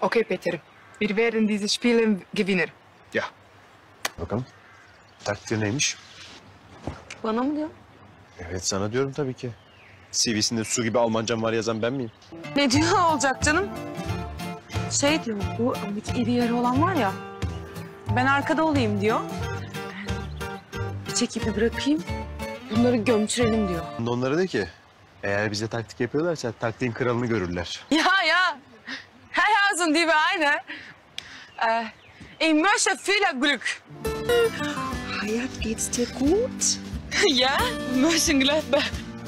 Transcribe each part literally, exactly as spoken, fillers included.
Okay, Peter. Wir werden diese Spiele gewinnen. Ya. Bakalım. Takdir neymiş? Bana mı diyor? Evet sana diyorum tabii ki. C V'sinde su gibi Almancam var yazan ben miyim? Ne diyor olacak canım? Şey diyor, bu aradaki iri yarı olan var ya, ben arkada olayım diyor. Bir çekipi bırakayım, bunları gömçürelim diyor. Onlara de ki, eğer bize taktik yapıyorlarsa taktiğin kralını görürler. Ja, ja. Herrhausen, die wir eine. Äh, ich möchte viel Glück. Hayat, geht's dir gut? Ja, Mönchengladbach.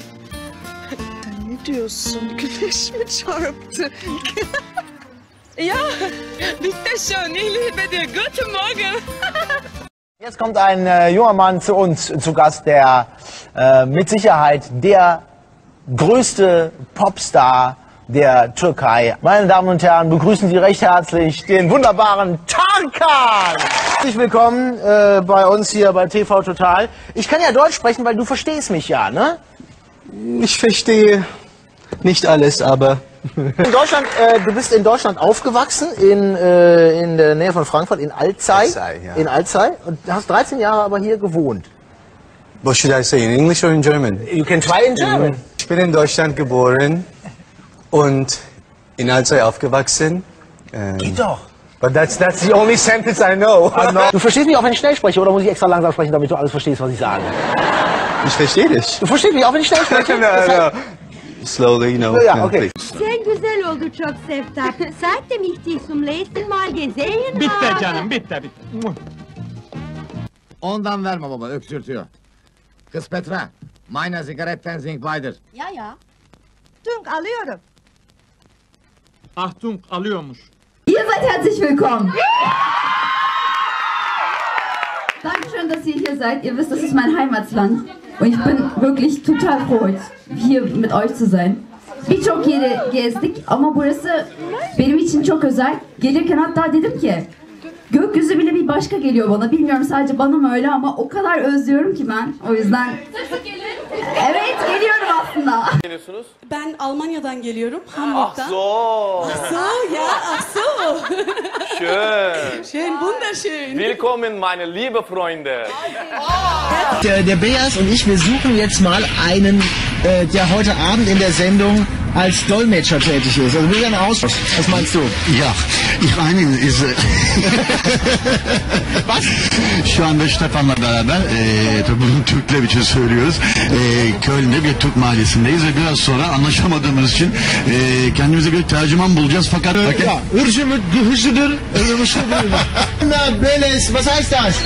Ne diyorsun? Güneş mi çarptı? Ja, bitte schön, ich liebe dich. Guten Morgen. Jetzt kommt ein äh, junger Mann zu uns zu Gast, der äh, mit Sicherheit der größte Popstar der Türkei. Meine Damen und Herren, begrüßen Sie recht herzlich den wunderbaren Tarkan. Herzlich willkommen äh, bei uns hier bei T V Total. Ich kann ja Deutsch sprechen, weil du verstehst mich ja, ne? Ich verstehe nicht alles, aber... In Deutschland, äh, du bist in Deutschland aufgewachsen, in, äh, in der Nähe von Frankfurt, in Alzey. Alzey, ja. In Alzey. Und hast dreizehn Jahre aber hier gewohnt. What should I say, in English or in German? You can try in German. Ich bin in Deutschland geboren und in Alzey aufgewachsen. Ähm, Geht doch. But that's, that's the only sentence I know. Du verstehst mich auch, wenn ich schnell spreche, oder muss ich extra langsam sprechen, damit du alles verstehst, was ich sage? Ich verstehe dich. Du verstehst mich auch, wenn ich schnell spreche? no, no. Slowly, you know. Ja, no, okay. Sen güzel oldu çok Sevtap. Seitdem ich dich zum letzten Mal gesehen Bitti habe. canım, bitti, bitti. Ondan verme baba, öksürtüyor. Kız Petra, meine Zigaretten sind weiter. Ya ya. Tunk alıyorum. Achtung, alıyormuş. Ihr seid herzlich willkommen. Dankeschön, dass ihr hier seid. Ihr wisst, das ist mein Heimatland. Und ich bin wirklich total froh, hier mit euch zu sein. Birçok yeri gezdik ama burası benim için çok özel. Gelirken hatta dedim ki, gökyüzü bile bir başka geliyor bana. Bilmiyorum sadece bana mı öyle ama o kadar özlüyorum ki ben. O yüzden... Evet, geliyorum aslında. Geliyorsunuz? Ben Almanya'dan geliyorum, Hamburg'dan. Ach so. Ach so, ja, ach so. Schön. Schön, wunderschön. Willkommen, meine liebe Freunde. Der, der Beas und ich, wir suchen jetzt mal einen, äh, der heute Abend in der Sendung als Dolmetscher tätig ist. Also wir werden aus. Was meinst du? Ja, ich meine, ist, Was? Şu anda Stefan'la beraber, e, tabii bunu Türkler için söylüyoruz. E, Köln'de bir Türk mahallesindeyiz ve biraz sonra anlaşamadığımız için e, kendimize bir tercüman bulacağız fakat... Ja, hırsızdır, hırsızdır, hırsızdır. Na, Beles, was heißt das?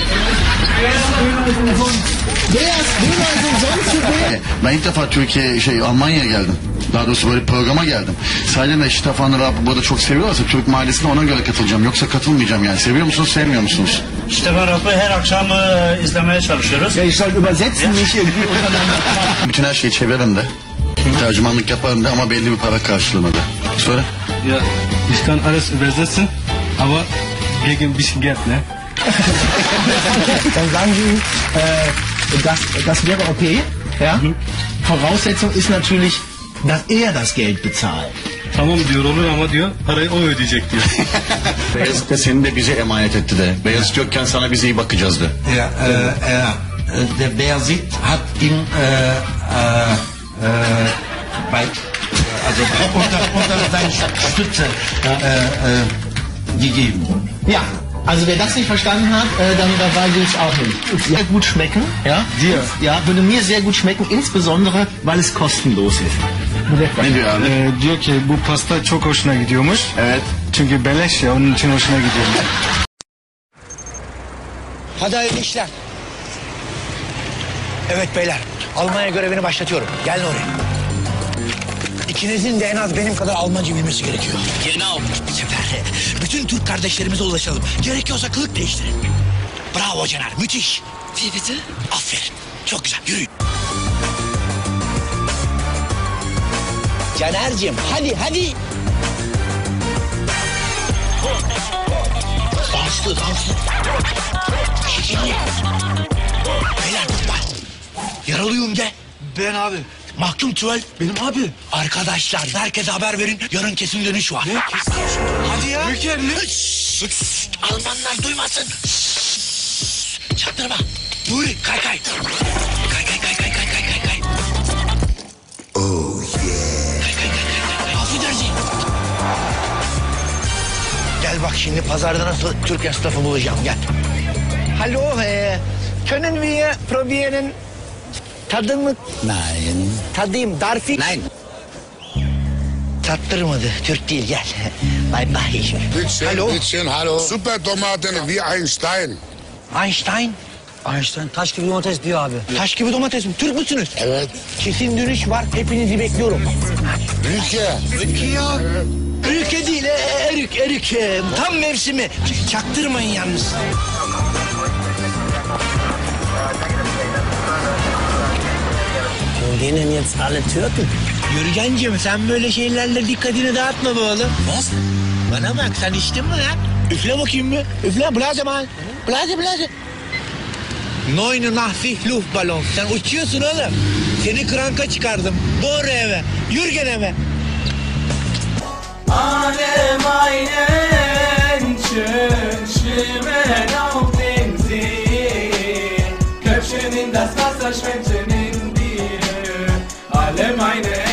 Beas, Ben ilk defa Türkiye, şey Almanya'ya geldim. Daha doğrusu böyle bir programa geldim. Salim ve Stefan'la Rabb'i burada çok seviyorlarsa Türk mahallesine ona göre katılacağım. Yoksa katılmayacağım yani. Seviyor musunuz, sevmiyor musunuz? Stefan Rabb'i her akşam e, izlemeye çalışıyoruz. Ja, ich soll übersetzen, nicht irgendwie untereinander. Bütün her şeyi çeviririm de. Tercümanlık yaparım da ama belli bir para karşılığında da. Söyle. Ja, ich kann alles übersetzen, aber wegen ein bisschen Geld, ne? Dann sagen Sie, äh, das, das wäre okay. Ja? Voraussetzung ist natürlich, dass er das Geld bezahlt. Tamam diyor, olur ama diyor, parayı o ödeyecek diyor. Beyazıt da seni de bize emanet etti de. Beyazıt yokken sana biz iyi bakacağız de. Ja, äh, er, der Beyazıt hat ihm äh, äh, äh, bei, also unter, unter seine Stütze äh, äh, gegeben. Ja. Also wer das nicht verstanden hat, äh, dann, dann weiß ich es auch nicht. Sehr gut schmecken, ja? Dir? Ja, würde mir sehr gut schmecken, insbesondere, weil es kostenlos ist. Ne diyor abi? Ee, diyor ki bu pasta çok hoşuna gidiyormuş. Evet. Çünkü beleş ya, onun için hoşuna gidiyormuş. Hadi hayırlı işler. Evet beyler, Almanya görevini başlatıyorum. Gelin oraya. İkinizin de en az benim kadar Almanca bilmesi gerekiyor. Genau. Bu sefer bütün Türk kardeşlerimize ulaşalım. Gerekiyorsa kılık değiştirin. Bravo Caner, müthiş. Wie bitte? Aferin. Çok güzel, yürüyün. Caner'cim, hadi hadi. Danslı, danslı. Şekilli. Beyler tutma. Yaralıyım de. Ben abi. Mahkum Tüvel. Benim abi. Arkadaşlar herkese haber verin. Yarın kesin dönüş var. Ne? Kesin dönüş var. Hadi ya. Mükemmel. Almanlar duymasın. Şşş, çaktırma. Nuri kay kay. Kay kay kay kay kay kay kay kay. Oh yeah. Kay kay kay kay kay. Affedersin. Gel bak şimdi pazarda nasıl Türk esnafı bulacağım gel. Hallo, e, können wir probieren tadımı? Nein. Tadayım, darf ich? Nein. Tattırmadı, Türk değil gel. Bye bye. Bittchen, Hallo? bittchen, hallo. Super Tomaten wie ein Stein. Einstein. Einstein taş gibi domates diyor abi. Taş gibi domates mi? Türk müsünüz? Evet. Kesin dönüş var, hepinizi bekliyorum. Ülke. Ülke ya. Ülke değil, e, erik, erik. e, Tam mevsimi. Ç- Çaktırmayın yalnız. Denen jetzt alle Türken. Yürügencim sen böyle şeylerle dikkatini dağıtma be oğlum. Was? Bana bak sen içtin mi lan? Üfle bakayım mı? Üfle, blase mal. Blase, blase. neunundachtzig Luftballon. Sen uçuyorsun oğlum. Seni kranka çıkardım. Doğru eve. Yürgen eve. Alem einen schön schwimmen auf dem See. Köpfchen in das Wasser, Schwämmchen in die Höhe. Alle meine